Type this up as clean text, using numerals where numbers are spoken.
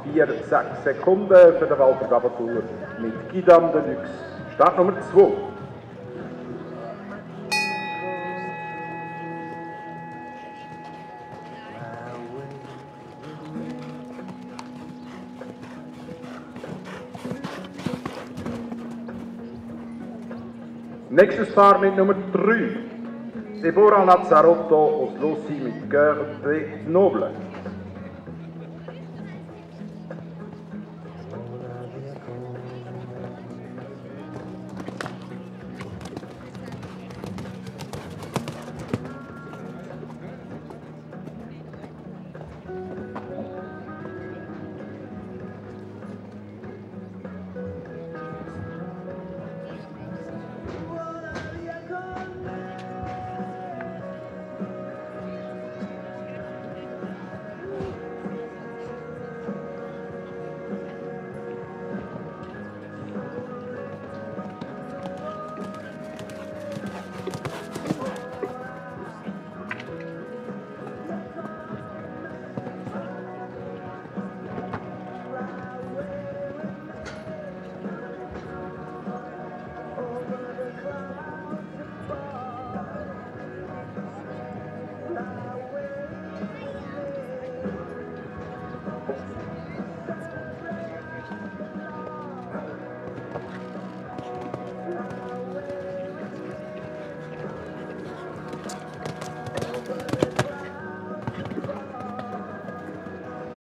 4,6 Sekunden für den Walter Gabatour mit Guidam Deluxe. Startnummer 2. Nächstes Paar mit Nummer 3. Deborah Lazzarotto aus Lucy mit Cœur de Noble.